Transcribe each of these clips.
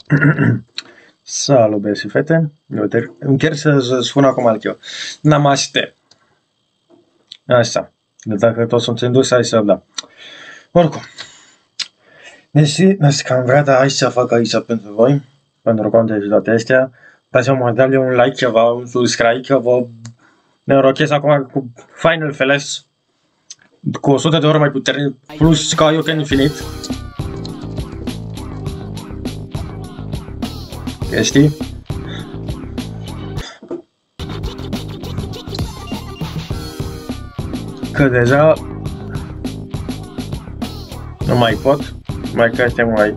Salut, băieți și fete. Uite, încerc să spun acum altceva. Namaste. Așa. Dacă toți sunt indus, hai să da. Oricum. Deci că am vrea, dar hai să fac aici pentru voi, pentru conte și toate astea. Dați-mă mai dă un like ceva, un subscribe, că vă nerochez acum cu Final Feles, cu 100 de ori mai puternic, plus Kaioken infinit. Știi? Că deja nu mai pot, mai că este mai...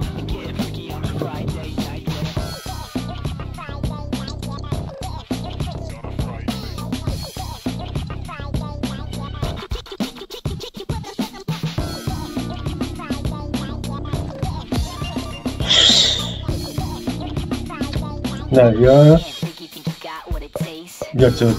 Da, iată,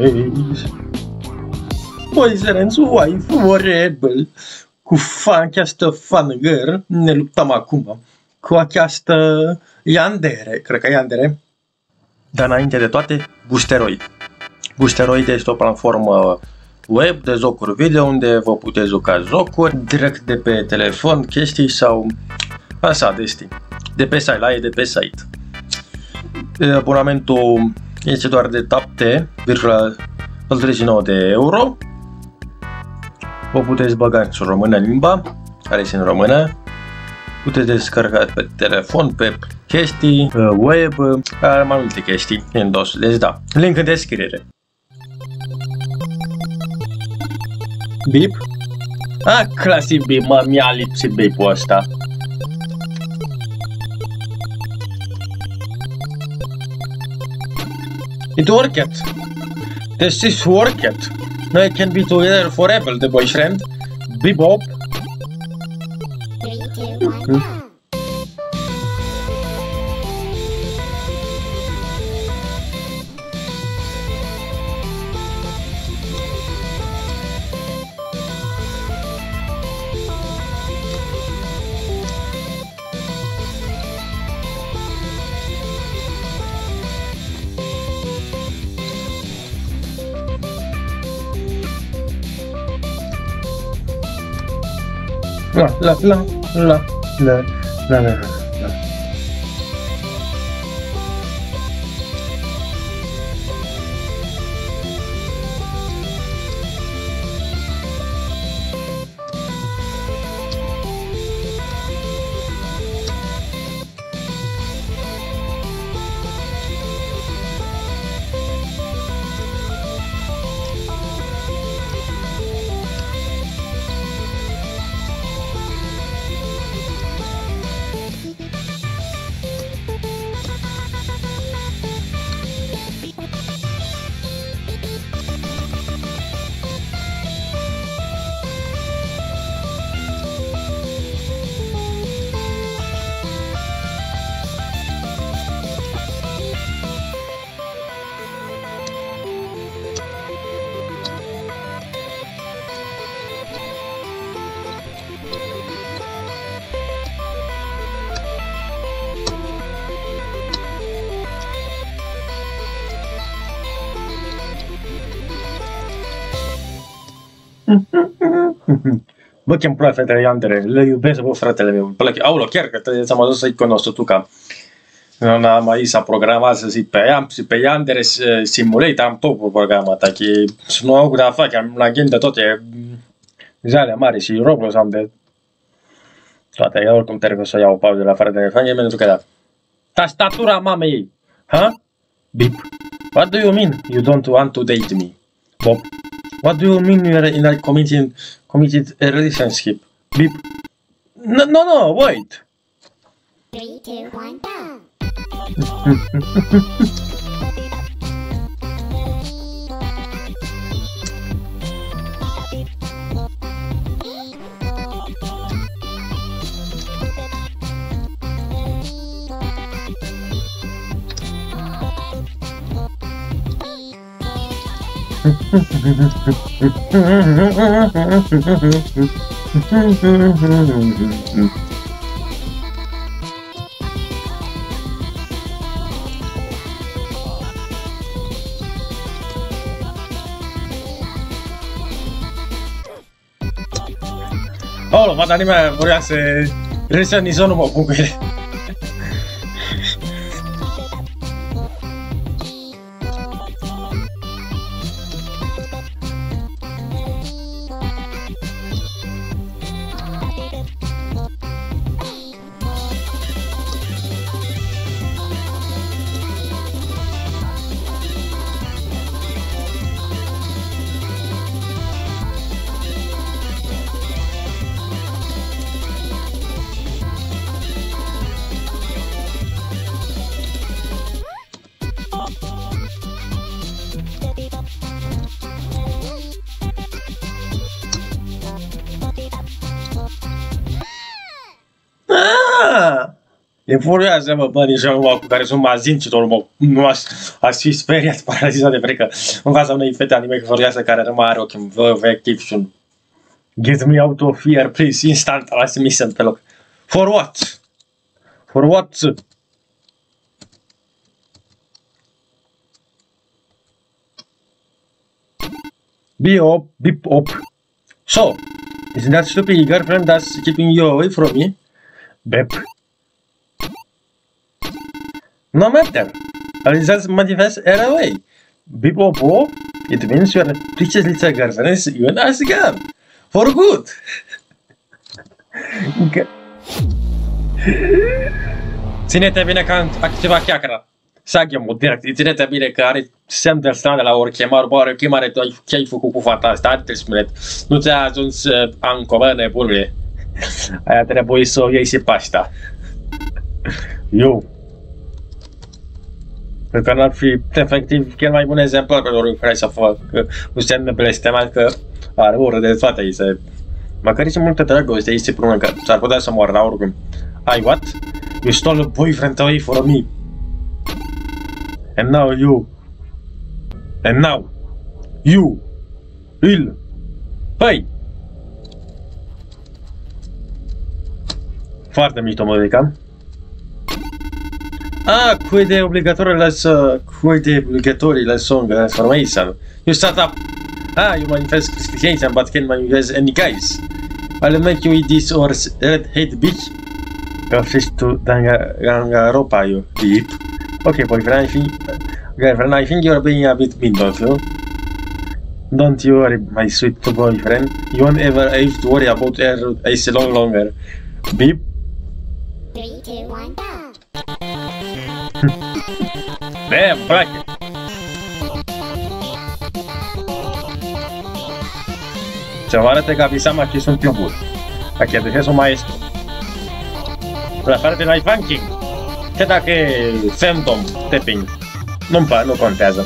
Poison's wife forever. Cu această fan girl ne luptăm acum cu această Yandere, cred că Yandere. Dar înainte de toate, Boosteroid. Boosteroid este o platformă web de jocuri video unde vă puteți juca jocuri direct de pe telefon, chestii sau așa de stil. De pe site, la e de pe site. Abonamentul este doar de 7,39 de euro. O puteți băga în română limba, care este în română. Puteți descărca pe telefon, pe chestii, web, mai multe chestii în dos. Deci da, link în descriere. Bip? Clasic bip, mă, mi-a lipsit bip-ul ăsta. It worked. This is worked. Now it can be together forever, the boyfriend. Bebop. 3, 2, 1, go! La. Bă, chem pula fetele Yandere, le iubesc, bă, fratele meu. Aolo, chiar că ți-am adus să-i cunosc tu ca... Am aici s-a programat să zic pe ea, și pe Yandere Simulate am tot programat, că nu au de a face, am la gând de toate zile mari și Roblox am de toate, eu oricum trebuie să iau o pauză la fără de telefon, pentru că da. Tastatura mamei ei, ha? Beep. What do you mean you don't want to date me? Bob. What do you mean you are in a committed relationship? Beep. No, wait. 3, 2, 1, go! Oh, văd anime voia să râsă nici eu nu mă pun cu ele. E furioasă, mă, bănișa numai cu care sunt mazincitor, mă, nu aș fi speriat, paralizat de frică în fața unei fete anime furioasă care nu mai are ochi, vă active. Get me out of here, please, instant, last mission pe loc. For what? For what? Beep up. So, is that stupid girlfriend that's keeping you away from me? Beep. No matter. I'll just manifest her away. Beep up. It means your precious little girlfriend is even as gone. For good. Ține-te bine că am activat cheacra. Saghiamul direct. Ține-te bine că are semn de stradă la o chemare. Bă, o chemare ce ai făcut cu fata asta? Are nu ți-a ajuns anco, bă, nebunule. Aia trebuie să o iei și pe asta. Eu. Cred că n-ar fi efectiv cel mai bun exemplu pe care vrei să fac cu semne blestemat că are ură de toate ei să... Măcar și multă dragoste ei se prună că s-ar putea să moară la oricum. I what? You stole a boyfriend away from me. And now you will pay. Foarte mișto muzica. Ah, quid è obbligatorio la song transformation. You start up. Ah, you manifest Christianity, but can't manifest any guys. I'll make you eat this or red-head bitch. Go fish to Danganronpa, you deep. Okay, boyfriend, I think you're being a bit mean, don't you? Don't you worry, my sweet boyfriend. You won't ever have to worry about her as long longer. Beep. 3, 2, 1, go! Damn, place. Se va arate Gabi-sama che sunt più bun. Perché adesso sono maestro. La parte dai funking. Che da che Phantom tapping. Non contează.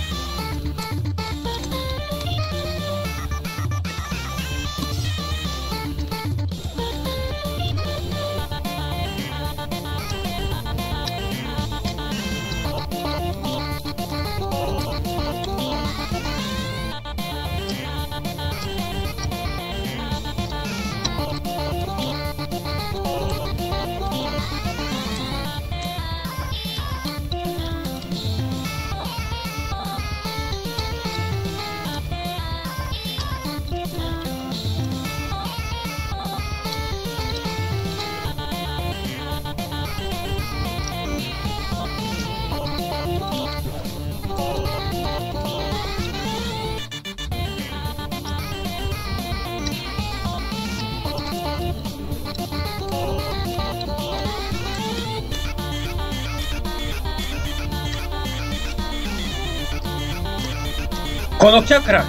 Kono chakra.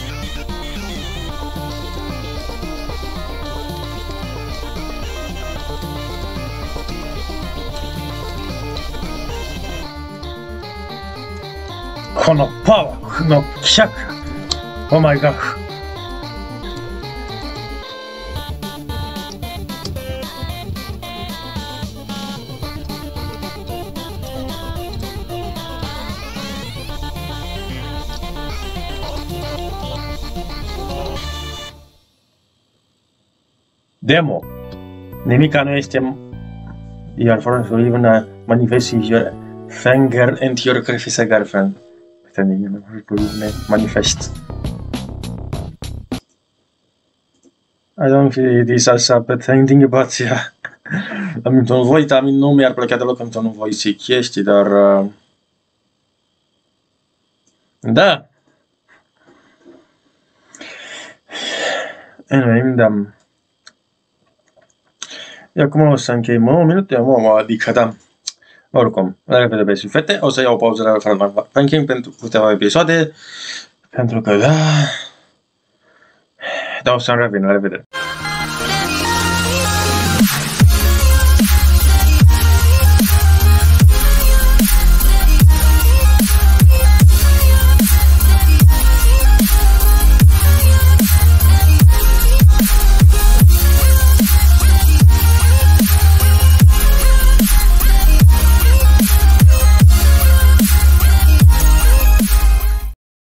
Kono power no chakra. Oh my god. Demo. Nimica nu este... Iar fără să even manifest your finger and your crefiță girlfriend. Uite, manifest. I don't feel this așa, but I'm thinking about yeah. Nu voi, nu mi-ar plăcea deloc când nu voi și chestii, dar... Da. Anyway, da. Eu acum o să închei 9 minute, adică da. Oricum, la revedere băieți și fete, o să iau o pauză la Final Ranking pentru câteva episoade, pentru că da, o să-mi revin, la revedere.